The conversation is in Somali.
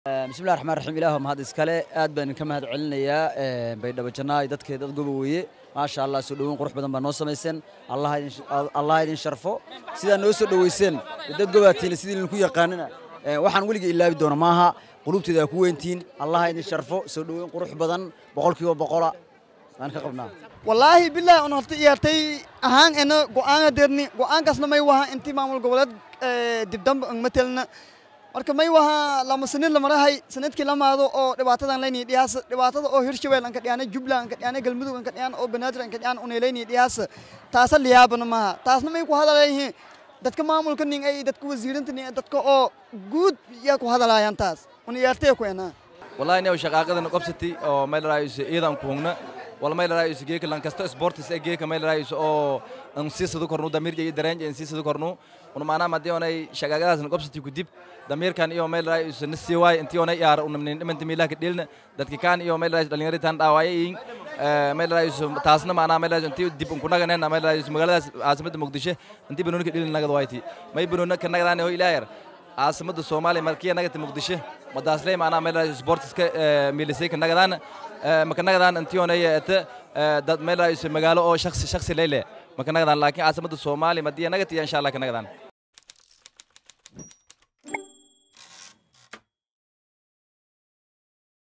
بسم الله الرحمن الرحيم إلههم هذا إسكالي آد بين كم هاد علنا يا بين دبجنا يدك يدك جبوية ما شاء الله سودون قرح بدن بنوصل ميسن الله يدين شرفه سيدا نوصل دويسن يدك جباتين سيدا نكوي قاننا وحن ولي إلا بدون ماها قلوب تدا كوينتين الله يدين شرفه سودون قرح بدن بقول كيو بقولا أنا قبلنا والله بالله أنا ياتي أهان أنا قانا درني قانا كسنا ما يوها أنتي معمول قولات دبدم مثلنا marka may waha lama sanad la marahay sanadkii la maado oo dhibaatadan leeyni dhiyaas dhibaatada oo Hirshabelle aan ka dhiyana Jubbaland ka dhiyana Galmudug aan ka dhiyana oo Banaadir aan ka dhiyana oo leeyni dhiyaas taas la yaabana ma taasna may ku hadalaayeen dadka maamulka nin ay dadka wasiirinta nin dadka oo guud ya ku hadalaayaan taas una yaartay ku ena wallahi inay shaqaaqadan qabsatay oo meel raayis iidan ku hungna wal meel raayis geeka lan kasta sports ee geeka meel raayis oo aan siisado korno damir jeey dareen aan siisado korno una maana madii onay shaqaaqadaas qabsatay ku dib damir kan iyo meel raayis nasi way intii onay yaar una inta meelaha ka dhilna dadka kan iyo meel raayis dhalinyarada dhaawayeen meel raayis taasna maana meel raayis intii dib ku naganayna meel raayis magaalada caasimada Muqdisho intii banooni ka dhilna nagad waaytii may banooni ka nagadaan oo ilaayar caasimada Soomaaliya markii nagad Muqdisho madaaslee maana meel raayis sports ka meelisay ka nagadaan ma ka nagadaan intii onay dad meel raayis magaalo oo shakhsi leeyahay ma ka nagadaan laakiin caasimada Soomaaliya madii nagad insha Allah ka nagadaan